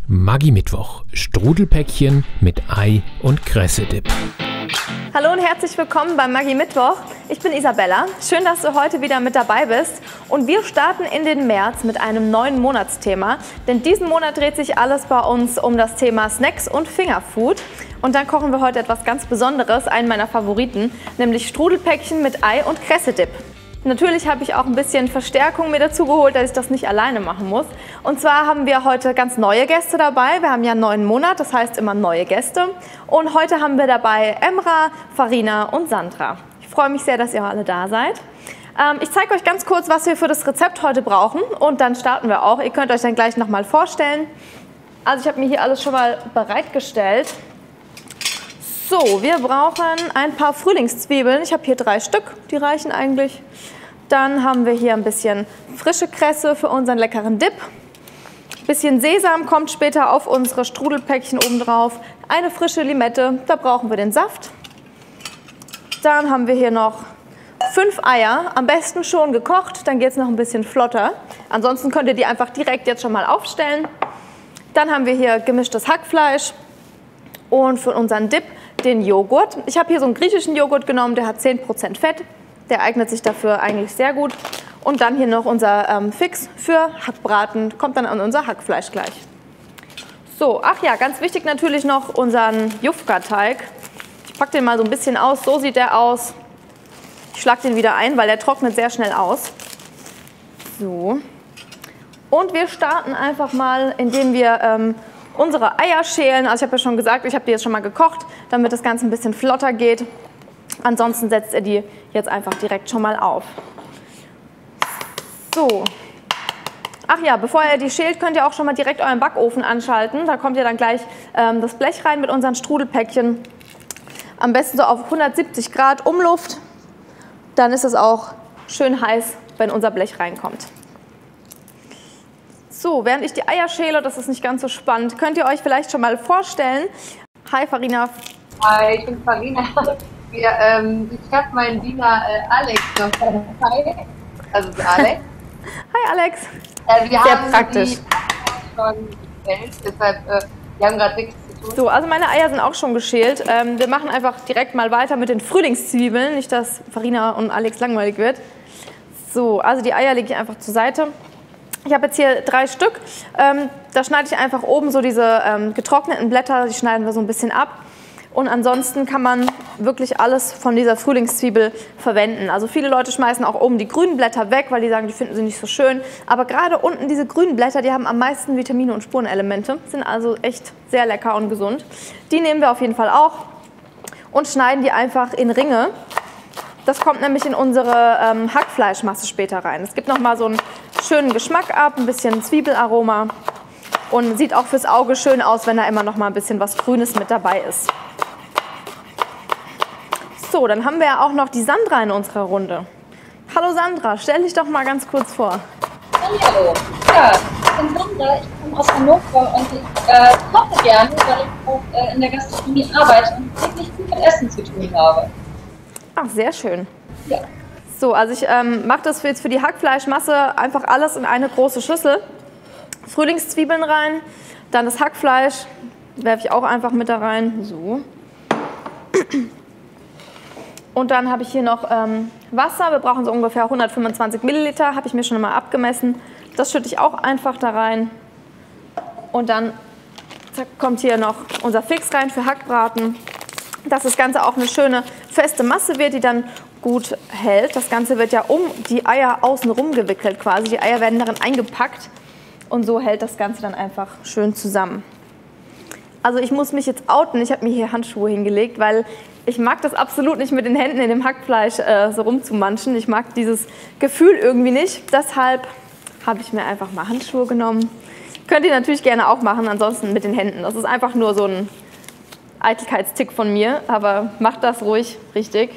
Maggi-Mittwoch, Strudelpäckchen mit Ei und Kresse-Dip. Hallo und herzlich willkommen beim Maggi-Mittwoch. Ich bin Isabella. Schön, dass du heute wieder mit dabei bist. Und wir starten in den März mit einem neuen Monatsthema. Denn diesen Monat dreht sich alles bei uns um das Thema Snacks und Fingerfood. Und dann kochen wir heute etwas ganz Besonderes, einen meiner Favoriten, nämlich Strudelpäckchen mit Ei und Kresse-Dip. Natürlich habe ich auch ein bisschen Verstärkung mir dazu geholt, dass ich das nicht alleine machen muss. Und zwar haben wir heute ganz neue Gäste dabei. Wir haben ja einen neuen Monat, das heißt immer neue Gäste. Und heute haben wir dabei Emra, Farina und Sandra. Ich freue mich sehr, dass ihr alle da seid. Ich zeige euch ganz kurz, was wir für das Rezept heute brauchen und dann starten wir auch. Ihr könnt euch dann gleich nochmal vorstellen. Also ich habe mir hier alles schon mal bereitgestellt. So, wir brauchen ein paar Frühlingszwiebeln. Ich habe hier 3 Stück, die reichen eigentlich. Dann haben wir hier ein bisschen frische Kresse für unseren leckeren Dip. Ein bisschen Sesam kommt später auf unsere Strudelpäckchen oben drauf. Eine frische Limette, da brauchen wir den Saft. Dann haben wir hier noch 5 Eier, am besten schon gekocht, dann geht es noch ein bisschen flotter. Ansonsten könnt ihr die einfach direkt jetzt schon mal aufstellen. Dann haben wir hier gemischtes Hackfleisch und für unseren Dip den Joghurt. Ich habe hier so einen griechischen Joghurt genommen, der hat 10% Fett. Der eignet sich dafür eigentlich sehr gut. Und dann hier noch unser Fix für Hackbraten, kommt dann an unser Hackfleisch gleich. So, ach ja, ganz wichtig natürlich noch unseren Jufka-Teig. Ich packe den mal so ein bisschen aus, so sieht der aus. Ich schlage den wieder ein, weil der trocknet sehr schnell aus. So. Und wir starten einfach mal, indem wir unsere Eier schälen. Also ich habe ja schon gesagt, ich habe die jetzt schon mal gekocht, damit das Ganze ein bisschen flotter geht. Ansonsten setzt ihr die jetzt einfach direkt schon mal auf. So. Ach ja, bevor ihr die schält, könnt ihr auch schon mal direkt euren Backofen anschalten. Da kommt ihr dann gleich das Blech rein mit unseren Strudelpäckchen. Am besten so auf 170 Grad Umluft. Dann ist es auch schön heiß, wenn unser Blech reinkommt. So, während ich die Eier schäle, das ist nicht ganz so spannend, könnt ihr euch vielleicht schon mal vorstellen. Hi Farina. Hi, ich bin Farina. Ich habe meinen Diener Alex noch dabei. Also Alex. Hi Alex. Wir sehr haben praktisch. Die schon gestellt, deshalb wir haben gerade nichts zu tun. So, also meine Eier sind auch schon geschält. Wir machen einfach direkt mal weiter mit den Frühlingszwiebeln, nicht dass Farina und Alex langweilig wird. So, also die Eier lege ich einfach zur Seite. Ich habe jetzt hier 3 Stück. Da schneide ich einfach oben so diese getrockneten Blätter, die schneiden wir so ein bisschen ab. Und ansonsten kann man wirklich alles von dieser Frühlingszwiebel verwenden. Also viele Leute schmeißen auch oben die grünen Blätter weg, weil die sagen, die finden sie nicht so schön. Aber gerade unten diese grünen Blätter, die haben am meisten Vitamine und Spurenelemente, sind also echt sehr lecker und gesund. Die nehmen wir auf jeden Fall auch und schneiden die einfach in Ringe. Das kommt nämlich in unsere Hackfleischmasse später rein. Es gibt nochmal so einen schönen Geschmack ab, ein bisschen Zwiebelaroma und sieht auch fürs Auge schön aus, wenn da immer noch mal ein bisschen was Grünes mit dabei ist. So, dann haben wir ja auch noch die Sandra in unserer Runde. Hallo Sandra, stell dich doch mal ganz kurz vor. Hallo, ja, ich bin Sandra, ich komme aus Hannover und ich koche gerne, weil ich auch in der Gastronomie arbeite und wirklich viel mit Essen zu tun habe. Ach, sehr schön. Ja. So, also ich mache das jetzt für die Hackfleischmasse einfach alles in eine große Schüssel. Frühlingszwiebeln rein, dann das Hackfleisch werfe ich auch einfach mit da rein. So. Und dann habe ich hier noch Wasser. Wir brauchen so ungefähr 125 Milliliter, habe ich mir schon mal abgemessen. Das schütte ich auch einfach da rein. Und dann kommt hier noch unser Fix rein für Hackbraten. Dass das Ganze auch eine schöne feste Masse wird, die dann gut hält. Das Ganze wird ja um die Eier außen rum gewickelt quasi. Die Eier werden darin eingepackt und so hält das Ganze dann einfach schön zusammen. Also ich muss mich jetzt outen, ich habe mir hier Handschuhe hingelegt, weil ich mag das absolut nicht mit den Händen in dem Hackfleisch so rumzumanschen. Ich mag dieses Gefühl irgendwie nicht. Deshalb habe ich mir einfach mal Handschuhe genommen. Könnt ihr natürlich gerne auch machen, ansonsten mit den Händen. Das ist einfach nur so ein Eitelkeitstick von mir, aber macht das ruhig richtig.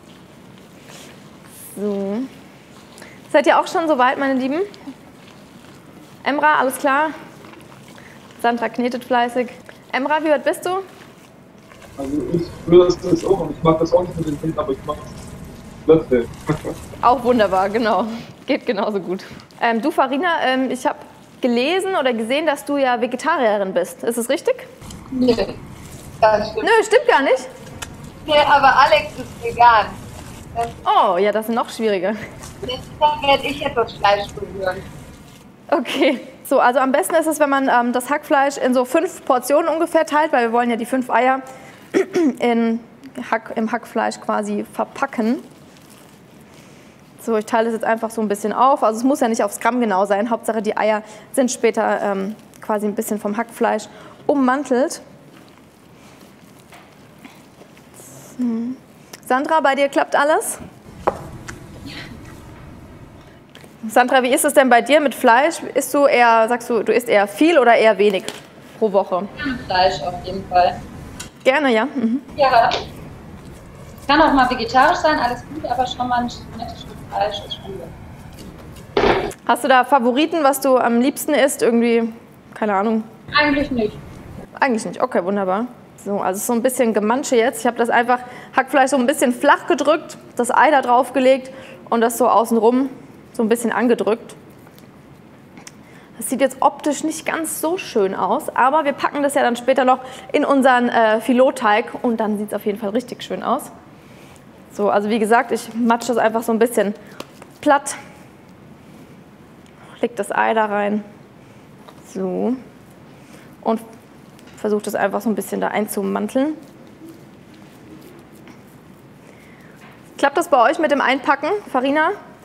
So. Seid ihr auch schon soweit, meine Lieben? Emra, alles klar? Sandra knetet fleißig. Emra, wie weit bist du? Also ich will das auch, ich mag das auch nicht mit den Händen, aber ich mag es plötzlich. Auch wunderbar, genau. Geht genauso gut. Du Farina, ich habe gelesen oder gesehen, dass du ja Vegetarierin bist. Ist es richtig? Nee, das stimmt. Nö, stimmt gar nicht. Nee, aber Alex ist vegan. Oh, ja, das ist noch schwieriger. Deshalb werde ich jetzt das Fleisch berühren. Okay. So, also am besten ist es, wenn man das Hackfleisch in so 5 Portionen ungefähr teilt, weil wir wollen ja die 5 Eier im Hackfleisch quasi verpacken. So, ich teile das jetzt einfach so ein bisschen auf. Also es muss ja nicht aufs Gramm genau sein. Hauptsache die Eier sind später quasi ein bisschen vom Hackfleisch ummantelt. So. Sandra, bei dir klappt alles? Sandra, wie ist es denn bei dir mit Fleisch? Isst du eher, sagst du, du isst eher viel oder eher wenig pro Woche? Fleisch auf jeden Fall. Gerne, ja. Mhm. Ja. Kann auch mal vegetarisch sein, alles gut, aber schon mal ein nettes Stück Fleisch ist schon gut. Hast du da Favoriten, was du am liebsten isst? Irgendwie, keine Ahnung. Eigentlich nicht. Eigentlich nicht. Okay, wunderbar. So, also so ein bisschen Gemansche jetzt. Ich habe das einfach Hackfleisch so ein bisschen flach gedrückt, das Ei da drauf gelegt und das so außenrum so ein bisschen angedrückt. Das sieht jetzt optisch nicht ganz so schön aus, aber wir packen das ja dann später noch in unseren Filotteig und dann sieht es auf jeden Fall richtig schön aus. So, also wie gesagt, ich matsche das einfach so ein bisschen platt, leg das Ei da rein, so, und versuche das einfach so ein bisschen da einzumanteln. Klappt das bei euch mit dem Einpacken, Farina?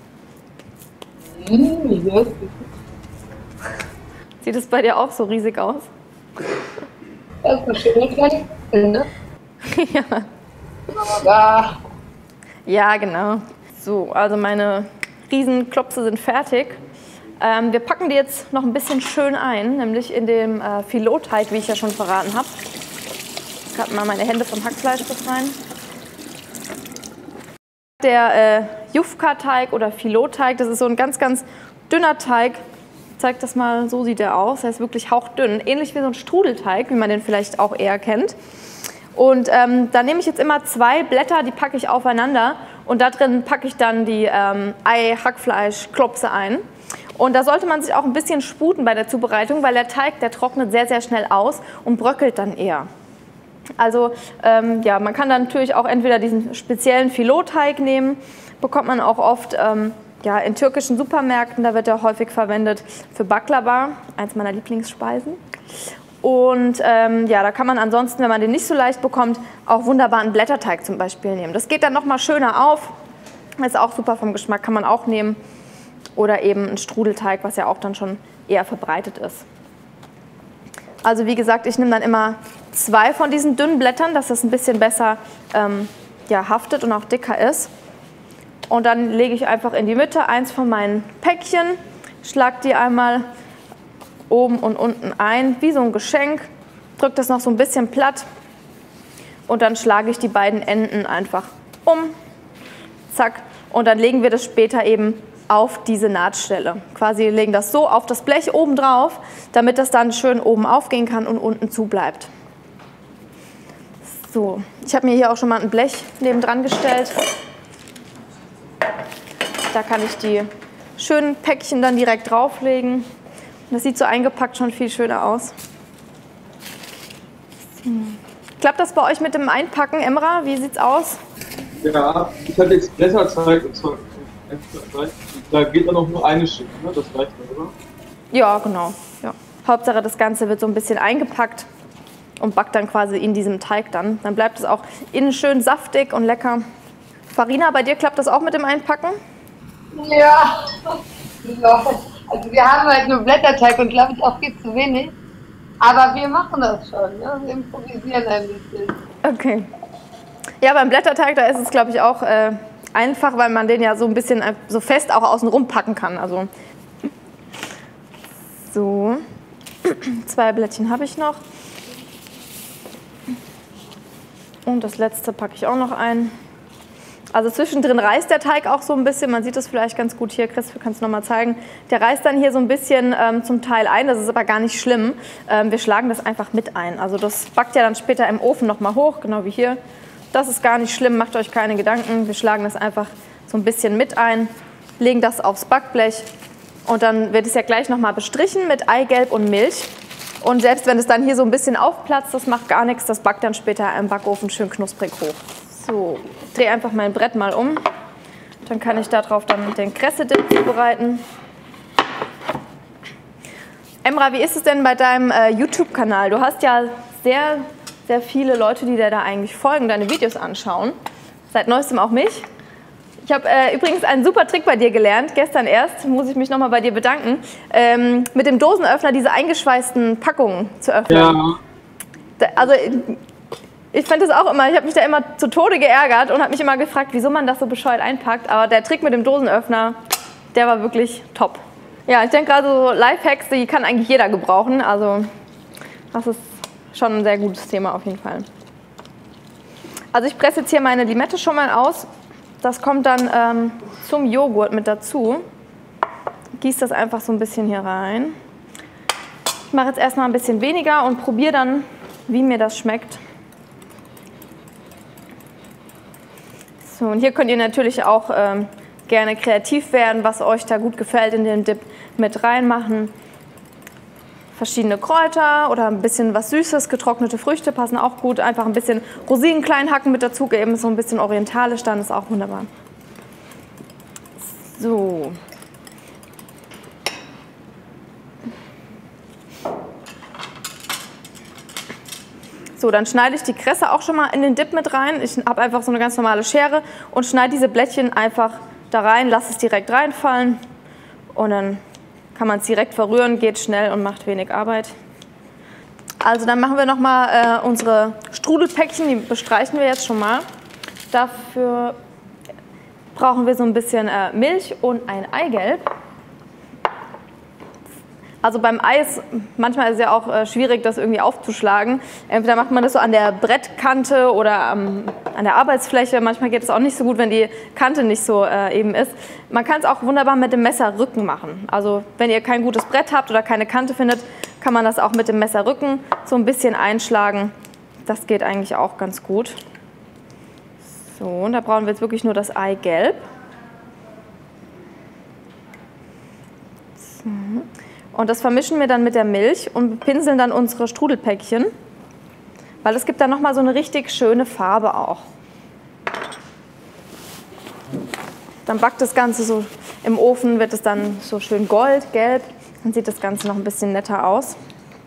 Sieht es bei dir auch so riesig aus? Das ist eine schöne Kleinigkeit, ne? Ja. Aber Ja, genau. So, also meine Riesenklopse sind fertig. Wir packen die jetzt noch ein bisschen schön ein, nämlich in dem Filotteig, wie ich ja schon verraten habe. Ich habe mal meine Hände vom Hackfleisch befreien. Der Jufka-Teig oder Filotteig, das ist so ein ganz, ganz dünner Teig. Ich zeige das mal, so sieht er aus. Er ist wirklich hauchdünn, ähnlich wie so ein Strudelteig, wie man den vielleicht auch eher kennt. Und da nehme ich jetzt immer 2 Blätter, die packe ich aufeinander und da drin packe ich dann die Ei-Hackfleisch-Klopse ein. Und da sollte man sich auch ein bisschen sputen bei der Zubereitung, weil der Teig, der trocknet sehr, sehr schnell aus und bröckelt dann eher. Also ja, man kann dann natürlich auch entweder diesen speziellen Filotteig nehmen, bekommt man auch oft ja, in türkischen Supermärkten, da wird er häufig verwendet für Baklava, eins meiner Lieblingsspeisen. Und ja, da kann man ansonsten, wenn man den nicht so leicht bekommt, auch wunderbar einen Blätterteig zum Beispiel nehmen. Das geht dann nochmal schöner auf, ist auch super vom Geschmack, kann man auch nehmen. Oder eben einen Strudelteig, was ja auch dann schon eher verbreitet ist. Also wie gesagt, ich nehme dann immer 2 von diesen dünnen Blättern, dass das ein bisschen besser ja, haftet und auch dicker ist. Und dann lege ich einfach in die Mitte eins von meinen Päckchen, schlage die einmal oben und unten ein, wie so ein Geschenk, drücke das noch so ein bisschen platt und dann schlage ich die beiden Enden einfach um, zack, und dann legen wir das später eben auf diese Nahtstelle. Quasi legen das so auf das Blech oben drauf, damit das dann schön oben aufgehen kann und unten zu bleibt. So, ich habe mir hier auch schon mal ein Blech nebendran gestellt. Da kann ich die schönen Päckchen dann direkt drauflegen. Das sieht so eingepackt schon viel schöner aus. So. Klappt das bei euch mit dem Einpacken, Emra? Wie sieht's aus? Ja, ich hatte jetzt Blätterteig und zwar da geht dann auch nur eine Schicht, ne? Das reicht dann, oder? Ja, genau. Ja. Hauptsache das Ganze wird so ein bisschen eingepackt und backt dann quasi in diesem Teig dann. Dann bleibt es auch innen schön saftig und lecker. Farina, bei dir klappt das auch mit dem Einpacken? ja. Also wir haben halt nur Blätterteig und glaube ich auch viel zu wenig. Aber wir machen das schon, ne? Wir improvisieren ein bisschen. Okay. Ja, beim Blätterteig, da ist es glaube ich auch einfach, weil man den ja so ein bisschen so fest auch außen rum packen kann. Also so, 2 Blättchen habe ich noch. Und das letzte packe ich auch noch ein. Also zwischendrin reißt der Teig auch so ein bisschen, man sieht das vielleicht ganz gut hier, Chris, du kannst es nochmal zeigen. Der reißt dann hier so ein bisschen zum Teil ein, das ist aber gar nicht schlimm. Wir schlagen das einfach mit ein. Also das backt ja dann später im Ofen nochmal hoch, genau wie hier. Das ist gar nicht schlimm, macht euch keine Gedanken. Wir schlagen das einfach so ein bisschen mit ein, legen das aufs Backblech Und dann wird es ja gleich nochmal bestrichen mit Eigelb und Milch. Und selbst wenn es dann hier so ein bisschen aufplatzt, das macht gar nichts. Das backt dann später im Backofen schön knusprig hoch. So, ich drehe einfach mein Brett mal um. Dann kann ich darauf dann den Kresse-Dip zubereiten. Emra, wie ist es denn bei deinem YouTube-Kanal? Du hast ja sehr, sehr viele Leute, die dir da eigentlich folgen, deine Videos anschauen. Seit neuestem auch mich. Ich habe übrigens einen super Trick bei dir gelernt, gestern erst, muss ich mich nochmal bei dir bedanken, mit dem Dosenöffner diese eingeschweißten Packungen zu öffnen. Ja. Also ich fand das auch immer, ich habe mich da immer zu Tode geärgert und habe mich immer gefragt, wieso man das so bescheuert einpackt. Aber der Trick mit dem Dosenöffner, der war wirklich top. Ja, ich denke gerade so Lifehacks, die kann eigentlich jeder gebrauchen. Also das ist schon ein sehr gutes Thema auf jeden Fall. Also ich presse jetzt hier meine Limette schon mal aus. Das kommt dann zum Joghurt mit dazu. Gieße das einfach so ein bisschen hier rein. Ich mache jetzt erstmal ein bisschen weniger und probiere dann, wie mir das schmeckt. So, und hier könnt ihr natürlich auch gerne kreativ werden, was euch da gut gefällt in den Dip mit reinmachen. Verschiedene Kräuter oder ein bisschen was Süßes, getrocknete Früchte passen auch gut. Einfach ein bisschen Rosinen klein hacken mit dazugeben, so ein bisschen orientalisch, dann ist auch wunderbar. So. So, dann schneide ich die Kresse auch schon mal in den Dip mit rein. Ich habe einfach so eine ganz normale Schere und schneide diese Blättchen einfach da rein, lasse es direkt reinfallen und dann kann man es direkt verrühren, geht schnell und macht wenig Arbeit. Also dann machen wir nochmal unsere Strudelpäckchen, die bestreichen wir jetzt schon mal. Dafür brauchen wir so ein bisschen Milch und ein Eigelb. Also beim Eis, manchmal ist es ja auch schwierig, das irgendwie aufzuschlagen. Entweder macht man das so an der Brettkante oder an der Arbeitsfläche. Manchmal geht es auch nicht so gut, wenn die Kante nicht so eben ist. Man kann es auch wunderbar mit dem Messerrücken machen. Also wenn ihr kein gutes Brett habt oder keine Kante findet, kann man das auch mit dem Messerrücken so ein bisschen einschlagen. Das geht eigentlich auch ganz gut. So, und da brauchen wir jetzt wirklich nur das Eigelb. So. Und das vermischen wir dann mit der Milch und pinseln dann unsere Strudelpäckchen, weil es gibt dann nochmal so eine richtig schöne Farbe auch. Dann backt das Ganze so im Ofen, wird es dann so schön goldgelb, dann sieht das Ganze noch ein bisschen netter aus.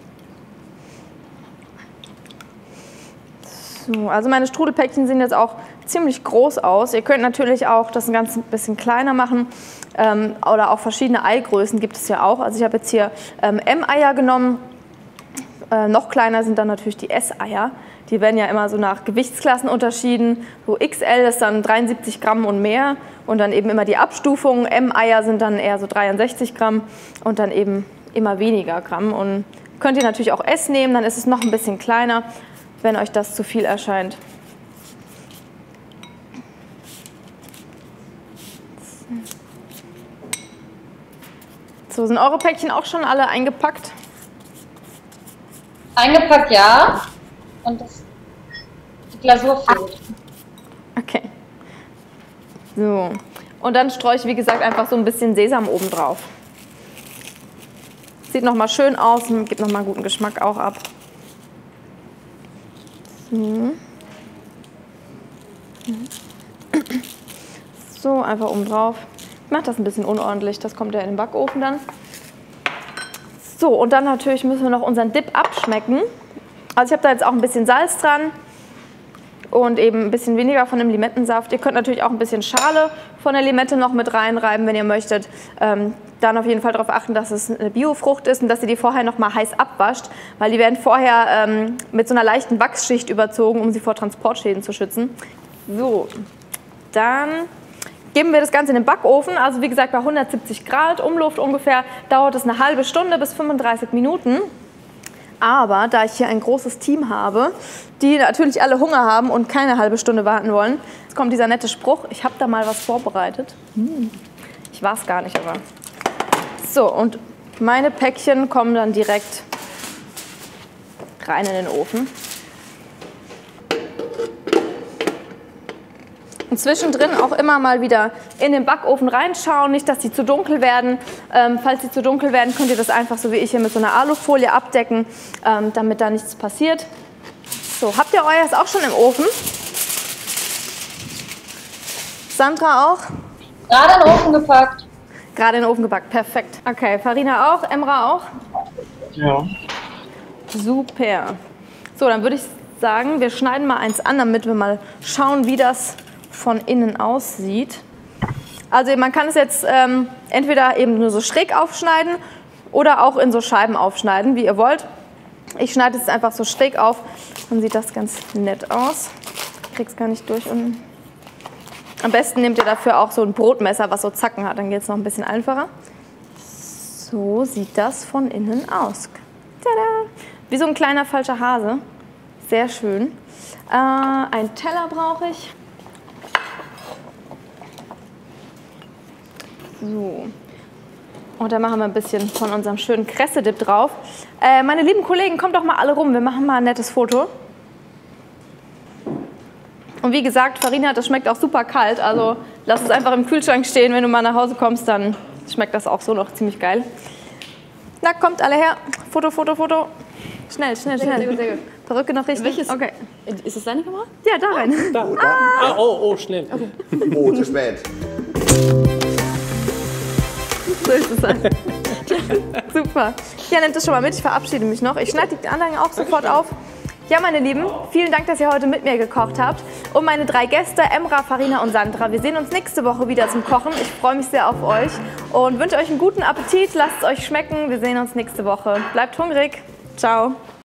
So, also meine Strudelpäckchen sehen jetzt auch ziemlich groß aus. Ihr könnt natürlich auch das ein ganz bisschen kleiner machen oder auch verschiedene Eigrößen gibt es ja auch. Also ich habe jetzt hier M-Eier genommen. Noch kleiner sind dann natürlich die S-Eier. Die werden ja immer so nach Gewichtsklassen unterschieden. So XL ist dann 73 Gramm und mehr und dann eben immer die Abstufung. M-Eier sind dann eher so 63 Gramm und dann eben immer weniger Gramm. Und könnt ihr natürlich auch S nehmen, dann ist es noch ein bisschen kleiner, wenn euch das zu viel erscheint. So, sind eure Päckchen auch schon alle eingepackt? Eingepackt, ja. Und die Glasur fehlt. Okay. So. Und dann streue ich, wie gesagt, einfach so ein bisschen Sesam oben drauf. Sieht nochmal schön aus und gibt nochmal guten Geschmack auch ab. So. So, einfach oben drauf. Ich mache das ein bisschen unordentlich, das kommt ja in den Backofen dann. So, und dann natürlich müssen wir noch unseren Dip abschmecken. Also ich habe da jetzt auch ein bisschen Salz dran und eben ein bisschen weniger von dem Limettensaft. Ihr könnt natürlich auch ein bisschen Schale von der Limette noch mit reinreiben, wenn ihr möchtet. Dann auf jeden Fall darauf achten, dass es eine Biofrucht ist und dass ihr die vorher noch mal heiß abwascht, weil die werden vorher mit so einer leichten Wachsschicht überzogen, um sie vor Transportschäden zu schützen. So, dann geben wir das Ganze in den Backofen, also wie gesagt bei 170 Grad, Umluft ungefähr, dauert es eine halbe Stunde bis 35 Minuten. Aber da ich hier ein großes Team habe, die natürlich alle Hunger haben und keine halbe Stunde warten wollen, jetzt kommt dieser nette Spruch, ich habe da mal was vorbereitet. Ich war es gar nicht, aber. So, und meine Päckchen kommen dann direkt rein in den Ofen. Und zwischendrin auch immer mal wieder in den Backofen reinschauen, nicht, dass die zu dunkel werden. Falls sie zu dunkel werden, könnt ihr das einfach so wie ich hier mit so einer Alufolie abdecken, damit da nichts passiert. So, habt ihr euers auch schon im Ofen? Sandra auch? Gerade in den Ofen gepackt. Gerade in den Ofen gepackt, perfekt. Okay, Farina auch, Emra auch? Ja. Super. So, dann würde ich sagen, wir schneiden mal eins an, damit wir mal schauen, wie das von innen aussieht. Also man kann es jetzt entweder eben nur so schräg aufschneiden oder auch in so Scheiben aufschneiden, wie ihr wollt. Ich schneide es einfach so schräg auf, dann sieht das ganz nett aus. Ich krieg's gar nicht durch unten. Am besten nehmt ihr dafür auch so ein Brotmesser, was so Zacken hat, dann geht es noch ein bisschen einfacher. So sieht das von innen aus. Tada! Wie so ein kleiner falscher Hase. Sehr schön. Einen Teller brauche ich. So. Und dann machen wir ein bisschen von unserem schönen Kresse-Dip drauf. Meine lieben Kollegen, kommt doch mal alle rum. Wir machen mal ein nettes Foto. Und wie gesagt, Farina, das schmeckt auch super kalt. Also lass es einfach im Kühlschrank stehen. Wenn du mal nach Hause kommst, dann schmeckt das auch so noch ziemlich geil. Na, kommt alle her. Foto, Foto, Foto. Schnell, schnell, schnell. Sehr gut, sehr gut. Perücke noch richtig. Welches? Okay. Ist das deine Kamera? Ja, da rein. Da. Oh, schnell. Okay. Oh, zu spät. So ist es halt. Super. Ja, nehmt das schon mal mit. Ich verabschiede mich noch. Ich schneide die Anlagen auch sofort auf. Ja, meine Lieben, vielen Dank, dass ihr heute mit mir gekocht habt. Und meine 3 Gäste, Emra, Farina und Sandra. Wir sehen uns nächste Woche wieder zum Kochen. Ich freue mich sehr auf euch und wünsche euch einen guten Appetit. Lasst es euch schmecken. Wir sehen uns nächste Woche. Bleibt hungrig. Ciao.